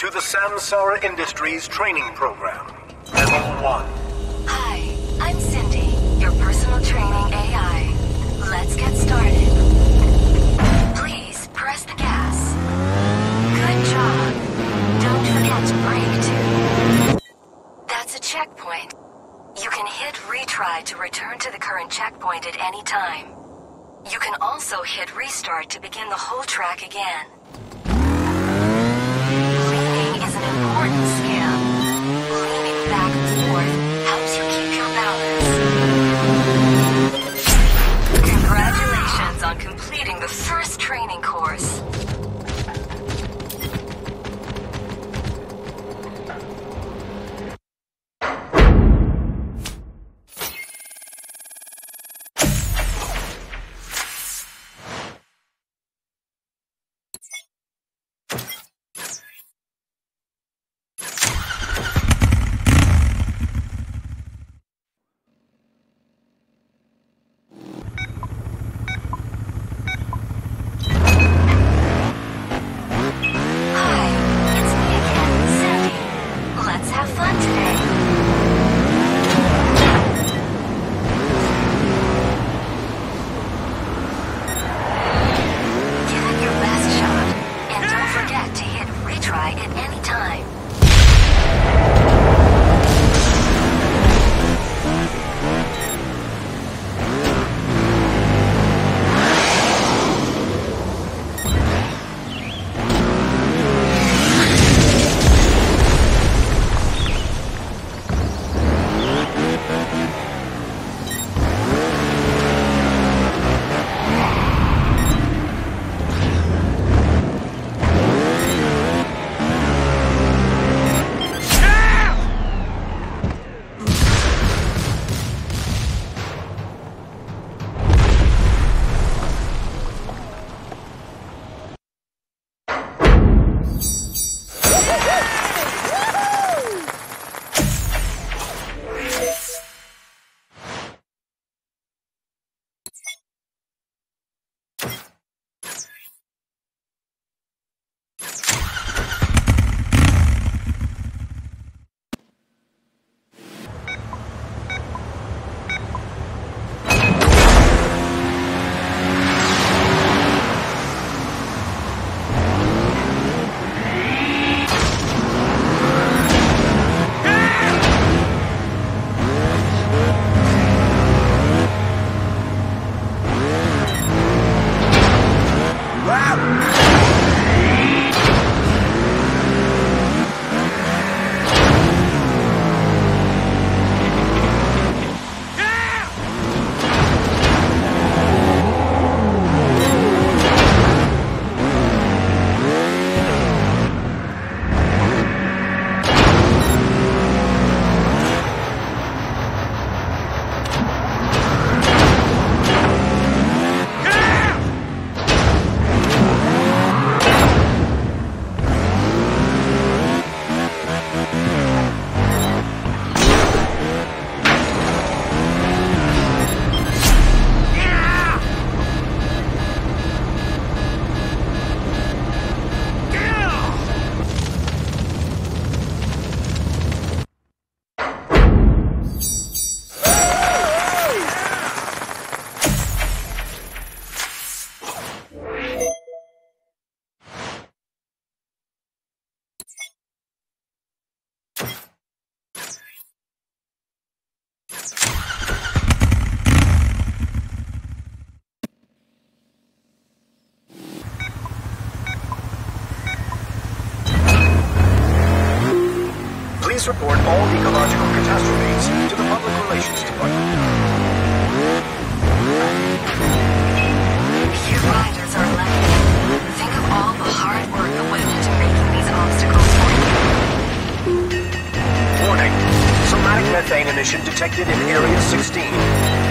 to the Samsara Industries training program. Level 1. Hi, I'm Cindy, your personal training AI. Let's get started. Please press the gas. Good job. Don't forget to brake too. That's a checkpoint. You can hit retry to return to the current checkpoint at any time. You can also hit restart to begin the whole track again. Leaning is an important skill. Leaning back and forth helps you keep your balance. Congratulations on completing the first training course. Please report all ecological catastrophes to the Public Relations Department. Your riders are left. Think of all the hard work that went into making these obstacles for you. Warning. Somatic methane emission detected in Area 16.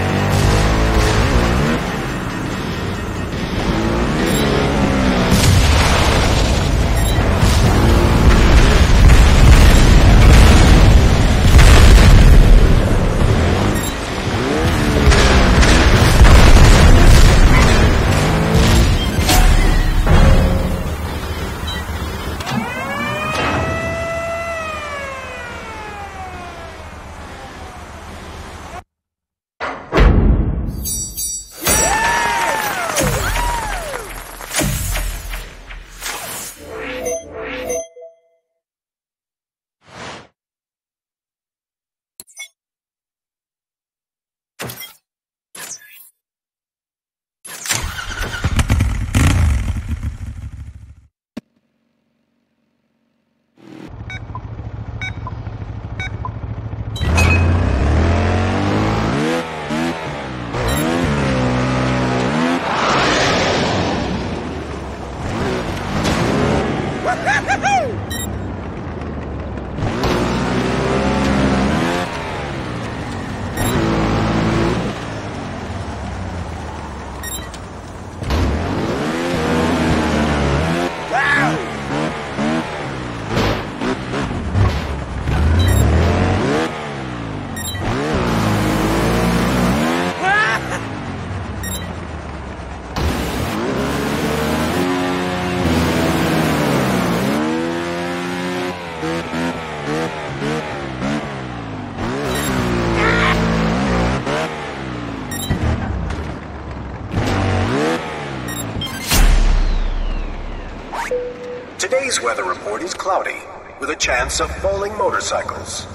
Today's weather report is cloudy, with a chance of falling motorcycles.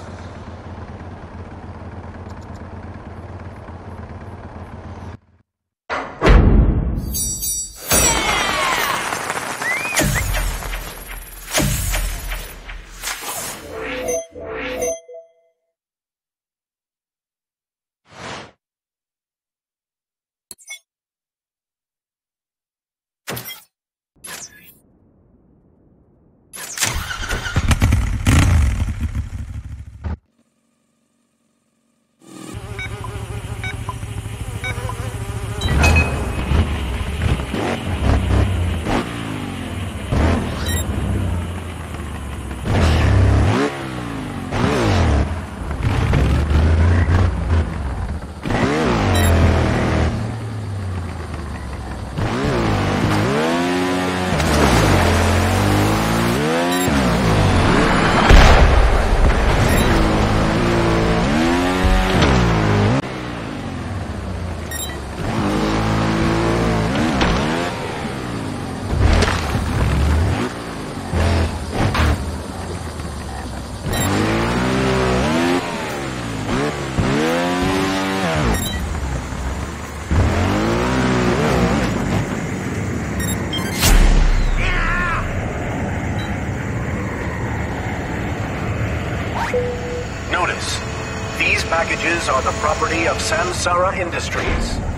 Notice, these packages are the property of Samsara Industries.